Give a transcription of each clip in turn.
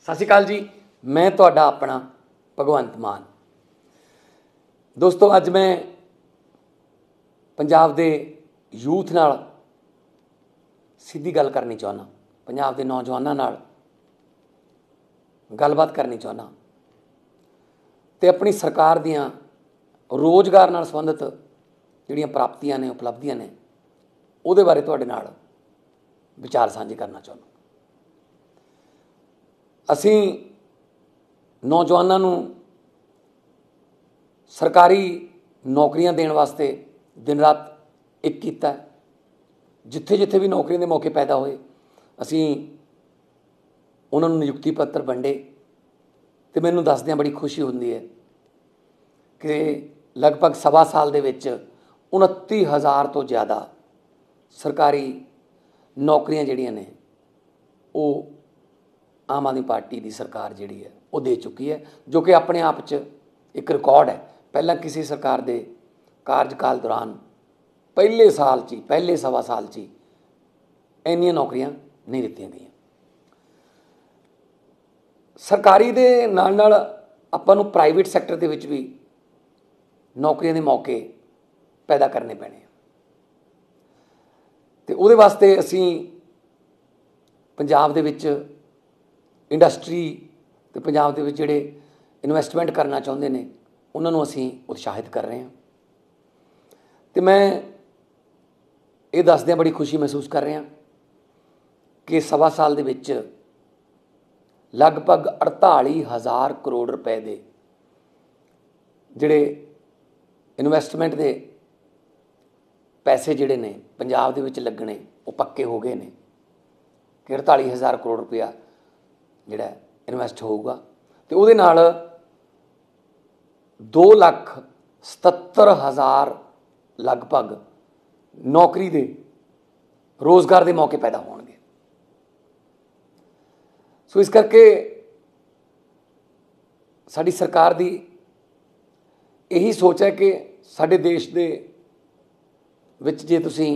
सत श्री अकाल जी, मैं तुहाडा अपना भगवंत मान। दोस्तों, अज मैं पंजाब दे यूथ नाल सीधी गल करनी चाहुंदा, पंजाब दे नौजवानों नाल गलबात करनी चाहुंदा ते अपनी सरकार दियां रोज़गार नाल संबंधित जिहड़ियां प्राप्तियां ने, उपलब्धियां ने, उहदे बारे तुहाडे नाल विचार साझे करना चाहुंदा। असीं नौजवानों नूं सरकारी नौकरियां देण वास्ते दिन रात एक कीता है। जिथे जिथे भी नौकरियों के मौके पैदा होए असीं उन्हां नूं नियुक्ति पत्र वंडे ते मैनूं दसदिआं बड़ी खुशी हुंदी है कि लगभग सवा साल दे विच 29,000 तो ज़्यादा सरकारी नौकरियां जिहड़ियां ने वो आम आदमी पार्टी की सरकार जिहड़ी है वो दे चुकी है, जो कि अपने आप च एक रिकॉर्ड है। पहला किसी सरकार के कार्यकाल दौरान पहले साल च पहले सवा साल च इन्नियां नौकरियां नहीं दित्तियां गईयां। सरकारी दे नाल नाल आपां नूं प्राइवेट सैक्टर दे विच भी नौकरियां दे मौके पैदा करने पैणे ते उहदे वास्ते असीं पंजाब दे विच इंडस्ट्री ते पंजाब दे विच जिहड़े इन्वेस्टमेंट करना चाहुंदे ने उन्हां नूं असीं उत्साहित कर रहे हैं। तो मैं ये दसदिआं बड़ी खुशी महसूस कर रहा कि सवा साल दे विच लगभग 48,000 करोड़ रुपए के जिहड़े इन्वेस्टमेंट के पैसे जिहड़े ने पंजाब दे विच लगने वो पक्के हो गए ने कि 48,000 करोड़ रुपया जिहड़ा इन्वेस्ट होऊगा ते उहदे नाल 2,77,000 लगभग नौकरी दे रोज़गार के मौके पैदा होणगे। सो इस करके साडी सरकार दी यही सोच है कि साडे देश दे विच जे तुसीं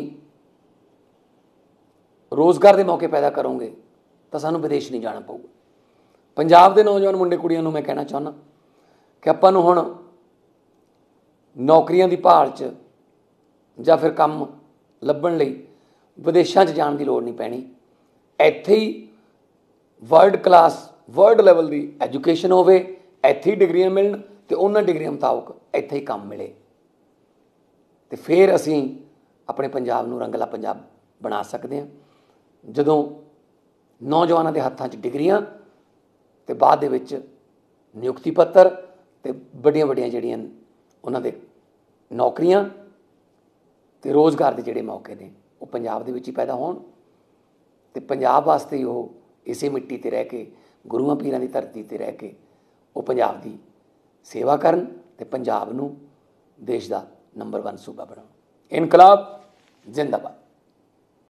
रोज़गार के मौके पैदा करोगे तो सानूं विदेश नहीं जाना पऊगा। पंजाब के नौजवान मुंडे कुड़ियां नूं मैं कहना चाहुंदा कि आपां नूं हुण नौकरियां दी भाल च जां फिर काम लभण लई विदेशां च जाण दी लोड़ नहीं पैणी। इत्थे ही वर्ल्ड क्लास वर्ल्ड लैवल की एजुकेशन होवे, इत्थे ही डिग्रियां मिलन ते उन्हां डिग्रियां मुताबक इत्थे ही काम मिले ते फिर असीं अपने पंजाब नूं रंगला पंजाब बना सकते हैं। जदों नौजवानों के हत्थां च डिग्रियां ते बाद दे विच नियुक्ति पत्र ते वड्डियां वड्डियां जिहड़ियां उन्हां दे नौकरियां ते रोज़गार के जिहड़े मौके ने वो पंजाब दे विच ही पैदा होण ते पंजाब वास्ते ही वो इसे मिट्टी ते रह के गुरुआं पीरां दी धरती ते रह के वो पंजाब दी सेवा करन ते पंजाब नूं देश दा नंबर 1 सूबा बनाउण। इनकलाब जिंदाबाद।